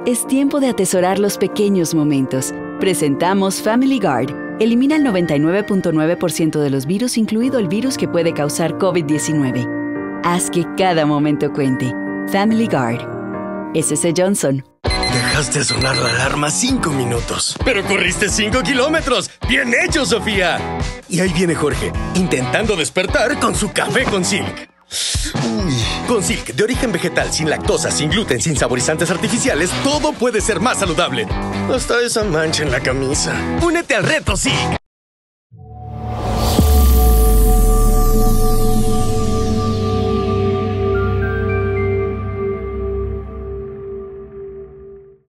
Es tiempo de atesorar los pequeños momentos. Presentamos Family Guard. Elimina el 99.9% de los virus, incluido el virus que puede causar COVID-19. Haz que cada momento cuente. Family Guard. S.C. Johnson. Dejaste sonar la alarma 5 minutos. ¡Pero corriste 5 kilómetros! ¡Bien hecho, Sofía! Y ahí viene Jorge, intentando despertar con su café con Silk. Con Silk, de origen vegetal, sin lactosa, sin gluten, sin saborizantes artificiales, todo puede ser más saludable. Hasta esa mancha en la camisa. ¡Únete al reto Silk!